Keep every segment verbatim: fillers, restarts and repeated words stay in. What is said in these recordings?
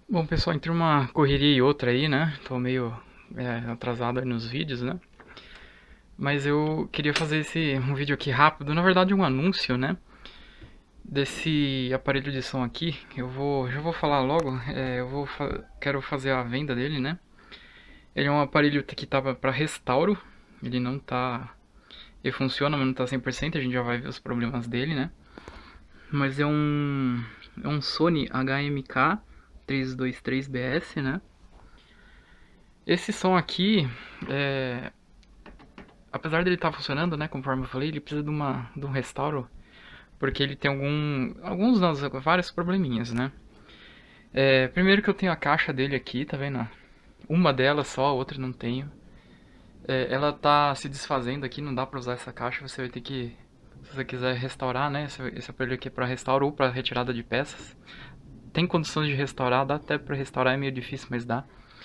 Bom, pessoal, entre uma correria e outra aí, né? Tô meio é, atrasado aí nos vídeos, né? Mas eu queria fazer esse um vídeo aqui rápido, na verdade um anúncio, né? Desse aparelho de som aqui. Eu vou, já vou falar logo. É, eu vou, fa quero fazer a venda dele, né? Ele é um aparelho que tava para restauro. Ele não tá, ele funciona, mas não tá cem por cento. A gente já vai ver os problemas dele, né? Mas é um, é um Sony H M K trezentos e vinte e três B S, né? Esse som aqui, é, apesar dele estar funcionando, né, conforme eu falei, ele precisa de, uma, de um restauro, porque ele tem algum, alguns, não, vários probleminhas, né. É, primeiro que eu tenho a caixa dele aqui, tá vendo? Uma delas só, a outra não tenho. É, ela tá se desfazendo aqui, não dá pra usar essa caixa, você vai ter que, se você quiser restaurar, né, esse, esse aparelho aqui é pra restauro ou pra retirada de peças. Tem condições de restaurar, dá até pra restaurar, é meio difícil, mas dá.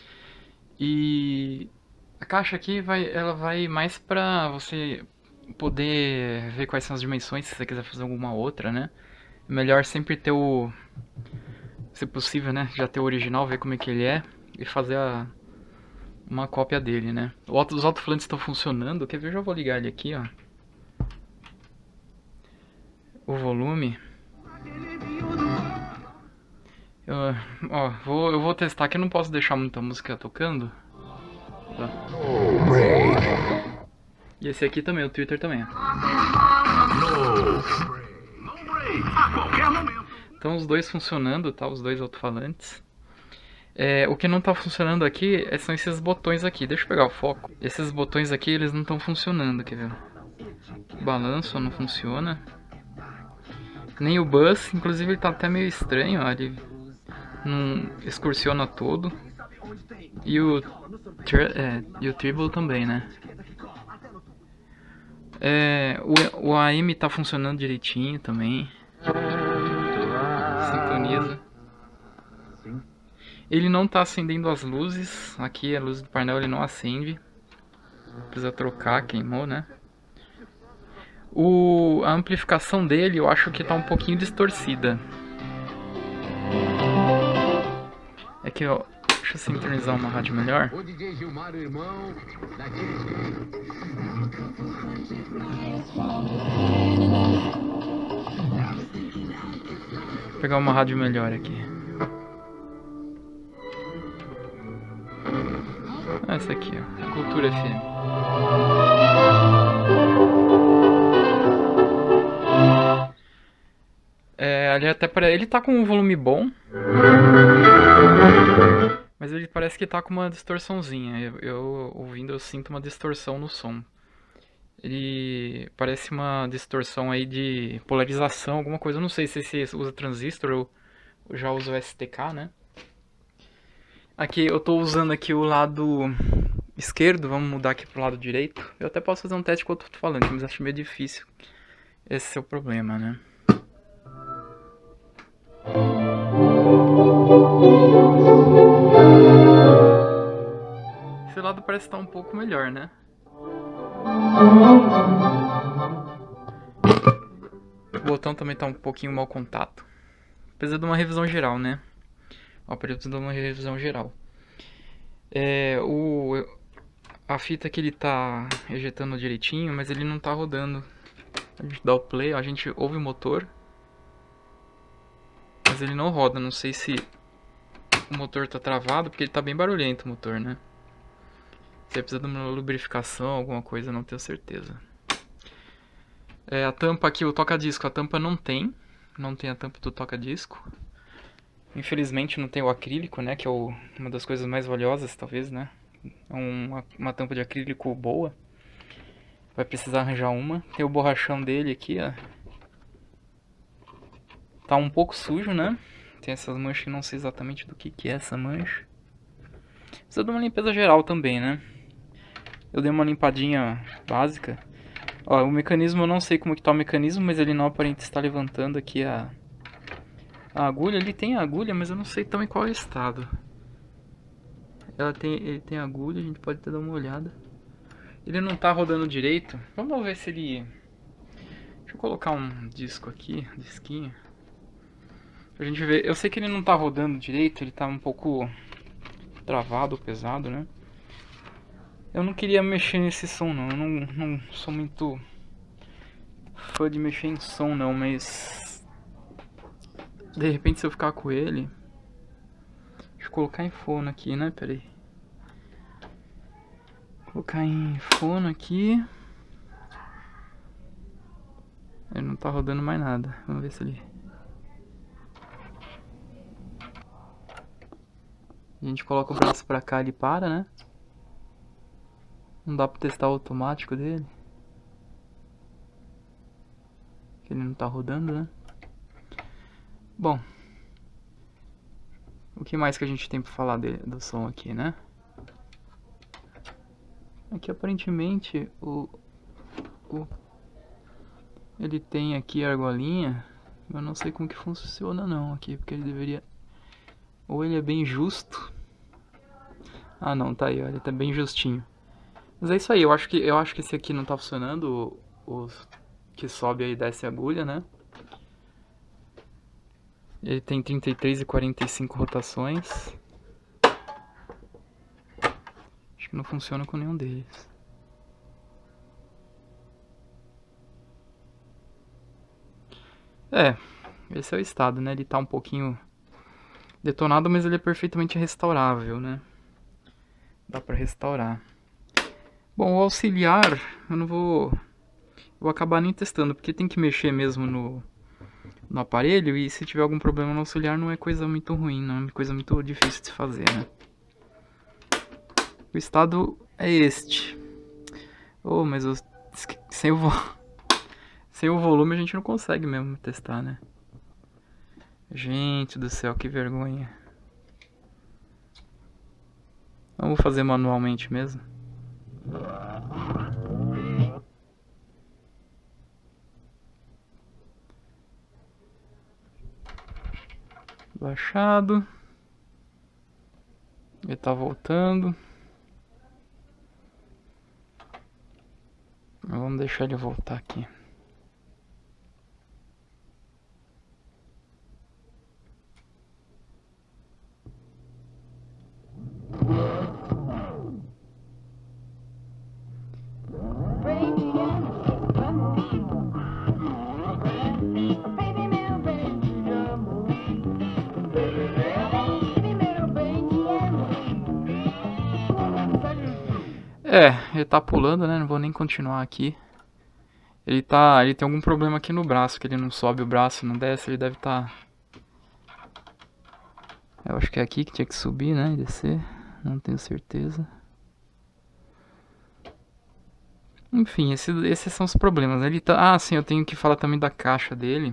E a caixa aqui vai, ela vai mais pra você poder ver quais são as dimensões, se você quiser fazer alguma outra, né? É melhor sempre ter o, se possível, né? Já ter o original, ver como é que ele é e fazer a, uma cópia dele, né? Os alto-falantes estão funcionando, quer ver? Eu já vou ligar ele aqui, ó. O volume. Eu, ó, vou, eu vou testar que eu não posso deixar muita música tocando. Tá. E esse aqui também, o Twitter também. Então os dois funcionando, tá? Os dois alto-falantes. É, o que não tá funcionando aqui são esses botões aqui. Deixa eu pegar o foco. Esses botões aqui, eles não estão funcionando, quer ver? O balanço não funciona. Nem o bus, inclusive ele tá até meio estranho, ó. Ele não excursiona todo. E o, é, e o treble também, né? É, o, o A M tá funcionando direitinho também. Sintoniza. Ele não tá acendendo as luzes. Aqui a luz do painel ele não acende. Precisa trocar, queimou, né? O, a amplificação dele eu acho que tá um pouquinho distorcida. É que ó, deixa eu sincronizar uma rádio melhor. O D J Gilmar, o irmão daquele... Vou pegar uma rádio melhor aqui. Ah, essa aqui, ó. Cultura F M. É, ele até para ele tá com um volume bom. Mas ele parece que tá com uma distorçãozinha. Eu, eu ouvindo eu sinto uma distorção no som. Ele parece uma distorção aí de polarização, alguma coisa. Eu não sei se você usa transistor ou já usa o S T K, né? Aqui eu tô usando aqui o lado esquerdo, vamos mudar aqui pro lado direito. Eu até posso fazer um teste com o que eu tô falando, mas acho meio difícil. Esse é o problema, né? Esse lado parece estar um pouco melhor, né? O botão também está um pouquinho mau contato. Precisa de uma revisão geral, né? O aparelho precisa de uma revisão geral. É, o, a fita que ele está ejetando direitinho, mas ele não está rodando. A gente dá o play, a gente ouve o motor. Mas ele não roda, não sei se o motor está travado, porque ele está bem barulhento o motor, né? Se precisa de uma lubrificação, alguma coisa, não tenho certeza. É, a tampa aqui, o toca-disco, a tampa não tem. Não tem a tampa do toca-disco. Infelizmente não tem o acrílico, né? Que é o, uma das coisas mais valiosas, talvez, né? É uma, uma tampa de acrílico boa. Vai precisar arranjar uma. Tem o borrachão dele aqui, ó. Tá um pouco sujo, né? Tem essas manchas que não sei exatamente do que, que é essa mancha. Precisa de uma limpeza geral também, né? Eu dei uma limpadinha básica. Ó, o mecanismo, eu não sei como que tá o mecanismo, mas ele não aparenta estar levantando aqui a, a agulha. Ele tem a agulha, mas eu não sei também qual é o estado. Ela tem, ele tem agulha, a gente pode até dar uma olhada. Ele não tá rodando direito. Vamos ver se ele... Deixa eu colocar um disco aqui, disquinho. Pra gente ver. Eu sei que ele não tá rodando direito, ele tá um pouco travado, pesado, né? Eu não queria mexer nesse som não, eu não, não sou muito fã de mexer em som não, mas de repente se eu ficar com ele, deixa eu colocar em fono aqui, né, peraí. Colocar em fono aqui. Ele não tá rodando mais nada, vamos ver se ele... A gente coloca o braço pra cá, ele para, né? Não dá pra testar o automático dele. Ele não tá rodando, né? Bom. O que mais que a gente tem pra falar dele, do som aqui, né? Aqui aparentemente o, o ele tem aqui a argolinha. Eu não sei como que funciona não aqui, porque ele deveria... Ou ele é bem justo. Ah não, tá aí, olha, tá bem justinho. Mas é isso aí, eu acho que, eu acho que esse aqui não tá funcionando, os que sobe aí e desce a agulha, né? Ele tem trinta e três e quarenta e cinco rotações. Acho que não funciona com nenhum deles. É, esse é o estado, né? Ele tá um pouquinho detonado, mas ele é perfeitamente restaurável, né? Dá pra restaurar. Bom, o auxiliar, eu não vou... Vou acabar nem testando, porque tem que mexer mesmo no, no aparelho. E se tiver algum problema no auxiliar, não é coisa muito ruim, não é coisa muito difícil de se fazer, né? O estado é este. Oh, mas eu... sem, o vo... sem o volume a gente não consegue mesmo testar, né? Gente do céu, que vergonha. Vamos fazer manualmente mesmo. Baixado. Ele tá voltando. Vamos deixar ele voltar aqui. É, ele tá pulando, né? Não vou nem continuar aqui. Ele tá, ele tem algum problema aqui no braço, que ele não sobe o braço, não desce, ele deve estar... Eu acho que é aqui que tinha que subir, né, e descer. Não tenho certeza. Enfim, esse, esses são os problemas. Ele tá... Ah, sim, eu tenho que falar também da caixa dele.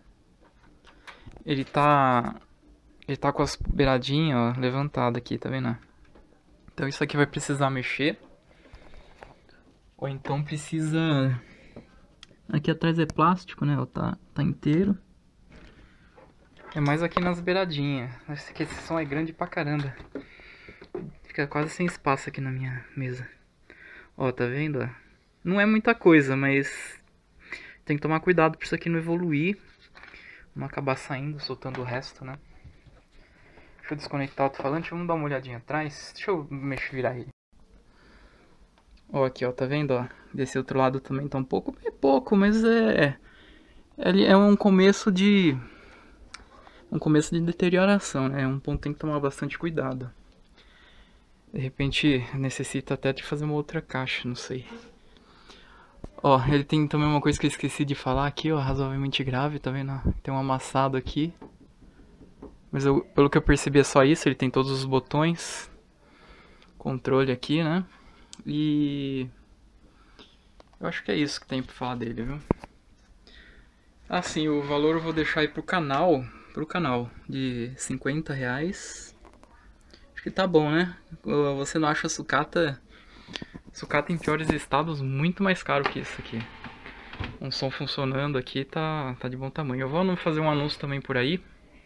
Ele tá... Ele tá com as beiradinhas, ó, levantadas aqui, tá vendo? Então isso aqui vai precisar mexer. Ou então precisa... Aqui atrás é plástico, né? Ó, tá, tá inteiro. É mais aqui nas beiradinhas. Esse, aqui, esse som é grande pra caramba. Fica quase sem espaço aqui na minha mesa. Ó, tá vendo? Não é muita coisa, mas... Tem que tomar cuidado pra isso aqui não evoluir. Não acabar saindo, soltando o resto, né? Deixa eu desconectar o alto-falante. Vamos dar uma olhadinha atrás. Deixa eu mexer, virar ele. Ó, aqui, ó, tá vendo, ó? Desse outro lado também tá um pouco... É pouco, mas é... Ele é um começo de... Um começo de deterioração, né? É um ponto que tem que tomar bastante cuidado. De repente, necessita até de fazer uma outra caixa, não sei. Ó, ele tem também uma coisa que eu esqueci de falar aqui, ó. Razoavelmente grave, tá vendo? Tem um amassado aqui. Mas eu, pelo que eu percebi é só isso. Ele tem todos os botões. Controle aqui, né? E... eu acho que é isso que tem pra falar dele, viu? Ah, sim, o valor eu vou deixar aí pro canal, pro canal, de cinquenta reais. Acho que tá bom, né? Você não acha a sucata, sucata em piores estados muito mais caro que isso aqui. Um som funcionando aqui tá, tá de bom tamanho. Eu vou fazer um anúncio também por aí.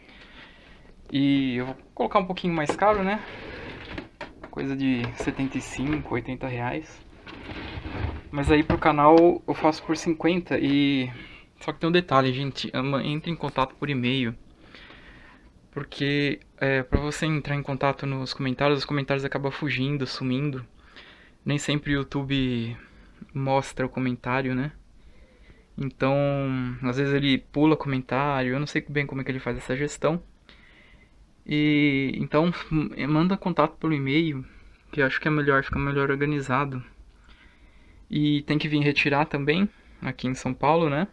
E eu vou colocar um pouquinho mais caro, né? Coisa de setenta e cinco, oitenta reais. Mas aí pro canal eu faço por cinquenta e... Só que tem um detalhe, gente. Entre em contato por e-mail. porque é, para você entrar em contato nos comentários, os comentários acabam fugindo, sumindo. Nem sempre o YouTube mostra o comentário, né? Então, às vezes ele pula comentário, eu não sei bem como é que ele faz essa gestão. E então manda contato pelo e-mail, que eu acho que é melhor, fica melhor organizado. E tem que vir retirar também, aqui em São Paulo, né?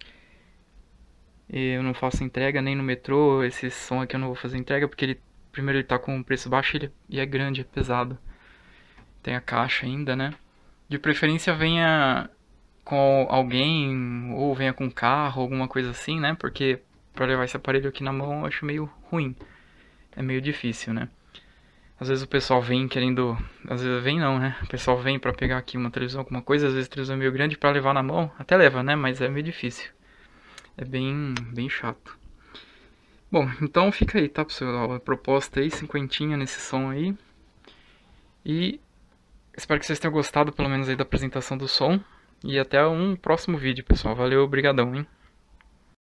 Eu não faço entrega nem no metrô, esse som aqui eu não vou fazer entrega, porque ele primeiro ele tá com um preço baixo ele, e é grande, é pesado. Tem a caixa ainda, né? De preferência venha com alguém, ou venha com carro, alguma coisa assim, né? Porque pra levar esse aparelho aqui na mão eu acho meio ruim. É meio difícil, né? Às vezes o pessoal vem querendo... Às vezes vem não, né? O pessoal vem pra pegar aqui uma televisão, alguma coisa. Às vezes a televisão é meio grande pra levar na mão. Até leva, né? Mas é meio difícil. É bem, bem chato. Bom, então fica aí, tá, pessoal? A proposta aí, cinquentinha nesse som aí. E espero que vocês tenham gostado, pelo menos aí, da apresentação do som. E até um próximo vídeo, pessoal. Valeu, obrigadão, hein?